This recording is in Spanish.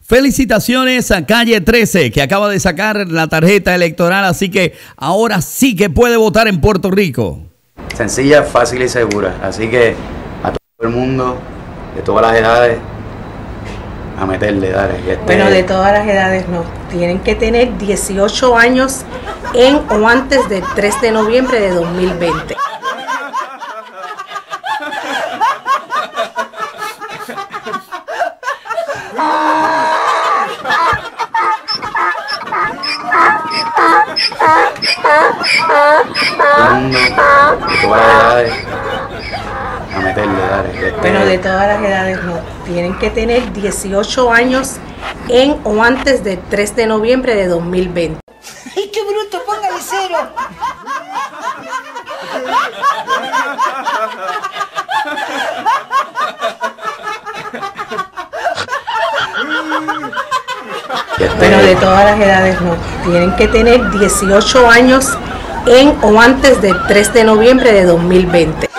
Felicitaciones a Calle 13, que acaba de sacar la tarjeta electoral, así que ahora sí que puede votar en Puerto Rico. Sencilla, fácil y segura, así que a todo el mundo, de todas las edades, a meterle, dale. Bueno, de todas las edades no, tienen que tener 18 años en o antes del 3 de noviembre de 2020. Todo el mundo, de todas las edades, a meterle, dale. Bueno, de todas las edades no, tienen que tener 18 años en o antes del 3 de noviembre de 2020. ¡Ay, qué bruto! ¡Póngale cero! Bueno, de todas las edades no, tienen que tener 18 años en o antes del 3 de noviembre de 2020.